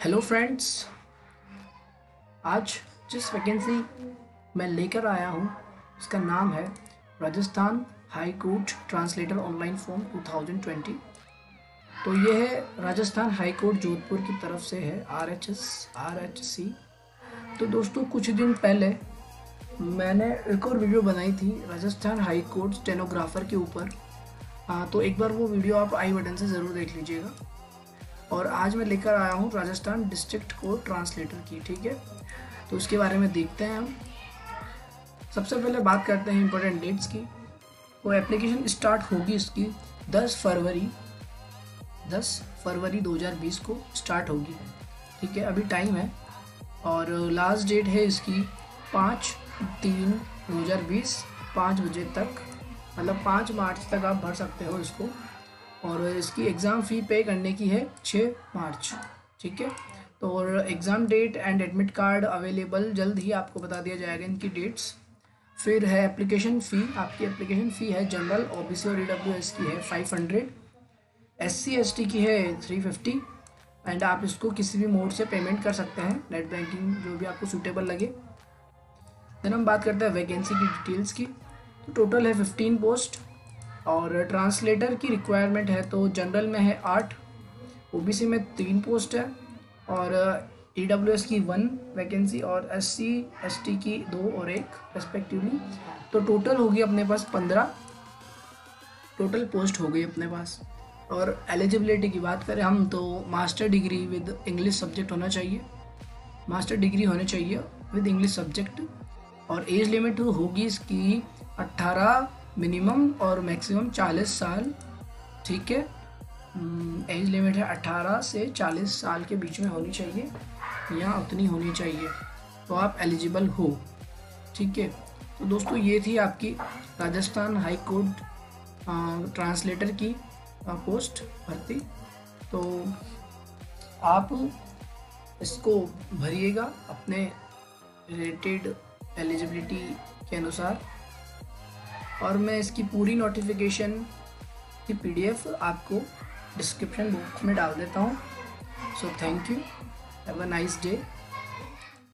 Hello friends, आज जिस vacancy मैं लेकर आया हूँ उसका नाम है Rajasthan high court translator online form 2020। तो ये है राजस्थान हाई कोर्ट जोधपुर की तरफ से है, RHC। तो दोस्तों, कुछ दिन पहले मैंने एक और वीडियो बनाई थी राजस्थान हाई कोर्ट स्टेनोग्राफर के ऊपर। तो एक बार वो वीडियो आप आई बटन से ज़रूर देख लीजिएगा। और आज मैं लेकर आया हूँ राजस्थान डिस्ट्रिक्ट कोर्ट ट्रांसलेटर की, ठीक है। तो उसके बारे में देखते हैं हम। सबसे पहले बात करते हैं इंपॉर्टेंट डेट्स की। वो एप्लीकेशन स्टार्ट होगी इसकी 10 फरवरी 2020 को स्टार्ट होगी, ठीक है। अभी टाइम है और लास्ट डेट है इसकी 5/3/2020 5 बजे तक, मतलब 5 मार्च तक आप भर सकते हो इसको। और इसकी एग्ज़ाम फ़ी पे करने की है 6 मार्च, ठीक है। तो और exam date and admit card available जल्द ही आपको बता दिया जाएगा, इनकी डेट्स। फिर है एप्लीकेशन फ़ी। आपकी एप्लीकेशन फ़ी है जनरल, OBC और EWS की है 500, SC ST की है 350। एंड आप इसको किसी भी मोड से पेमेंट कर सकते हैं, नेट बैंकिंग, जो भी आपको सूटेबल लगे। देन हम बात करते हैं वैकेंसी की डिटेल्स की। तो टोटल है 15 पोस्ट और ट्रांसलेटर की रिक्वायरमेंट है तो जनरल में है 8, OBC में 3 पोस्ट है और EWS की 1 वैकेंसी और SC ST की 2 और 1 रेस्पेक्टिवली। तो टोटल होगी अपने पास 15 टोटल पोस्ट हो गई अपने पास। और एलिजिबिलिटी की बात करें हम तो master degree with English subject होना चाहिए, मास्टर डिग्री होनी चाहिए विद इंग्लिश सब्जेक्ट। और एज लिमिट होगी इसकी 18 मिनिमम और मैक्सिमम 40 साल, ठीक है। एज लिमिट है 18 से 40 साल के बीच में होनी चाहिए या उतनी होनी चाहिए, तो आप एलिजिबल हो, ठीक है। तो दोस्तों, ये थी आपकी राजस्थान हाई कोर्ट ट्रांसलेटर की पोस्ट भर्ती। तो आप इसको भरिएगा अपने रिलेटेड एलिजिबिलिटी के अनुसार। और मैं इसकी पूरी नोटिफिकेशन की PDF आपको डिस्क्रिप्शन बॉक्स में डाल देता हूँ। So thank you, have a nice day.